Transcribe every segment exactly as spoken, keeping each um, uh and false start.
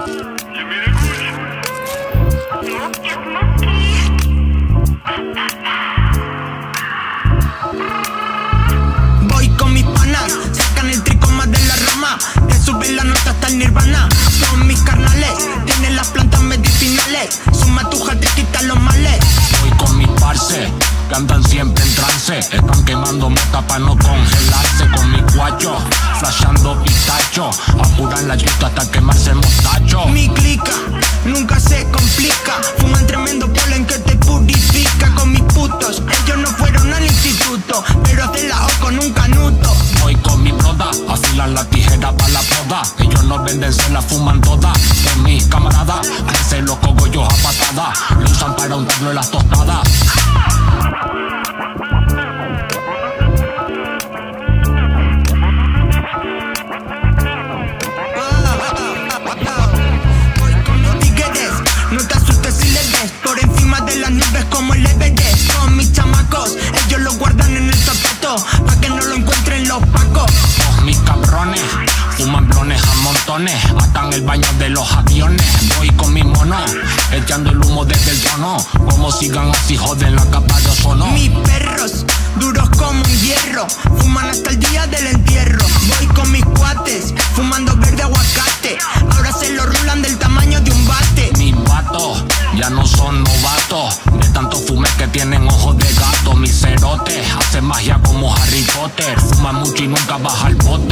Voy con mis panas, sacan el tricoma de la rama, que suben la nota hasta el nirvana. Son mis carnales, tienen las plantas medicinales, suma tu jate, quita los males. Voy con mis parce, que andan siempre en trance, están quemando mota pa' no congelarse. Con mi guacho, flashando pistacho, apuran la yuta hasta quemarse el mostacho. Mi clica nunca se complica, fuman tremendo polen que te purifica. Con mis putos, ellos no fueron al instituto, pero hacen la O con un canuto. Voy con mi broda, afilan la tijera pa' la poda, ellos no venden, se la fuman toda. Con mis camaradas, crecen los cogollos a patada, lo usan para untarlo en las tostadas. No te asustes si le ves, por encima de las nubes como el Everest. Con mis chamacos, ellos lo guardan en el zapato, pa' que no lo encuentren los pacos. Con mis cabrones, fuman blones a montones, hasta en el baño de los aviones. Voy con mis monos, echando el humo desde el trono, como sigan así joden la capa de ozono. Mis perros, duros como un hierro, fuman hasta el día del entierro. Voy con mis cuates, fumando verde aguacate, ahora se lo rulan del tamaño de un bate. Mis vatos ya no son novatos, de tanto fume que tienen ojos de gato. Mis cerotes hacen magia como Harry Potter, fuman mucho y nunca baja el bote.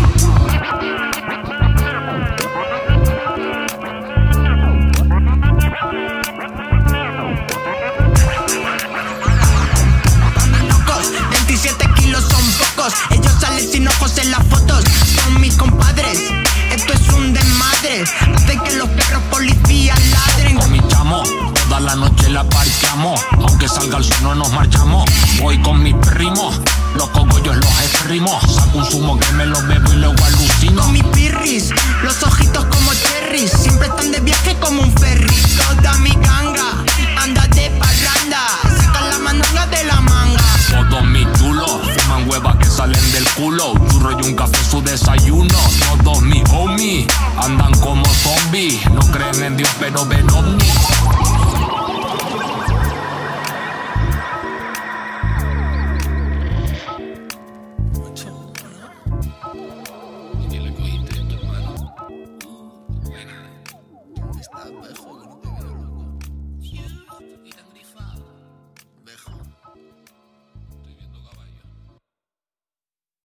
veintisiete kilos son pocos, ellos salen sin ojos en las fotos. Son mis compadres, esto es un desmadre, hace que los perros policías ladren. Con mi chamo, toda la noche la parchamos, aunque salga el sol no nos marchamos. Voy con mis primos, los cogollos los exprimo, saco un zumo que me lo bebo y luego alucino. Con mis pirris, los ojitos como cherries, siempre están de viaje como un ferry. Toda mi ganga anda de parranda, sacan la mandanga de la manga. Todos mis chulos fuman huevas que salen del culo, churro y un café su desayuno. Todos mis homies andan como zombies, no creen en Dios pero ven ovnis.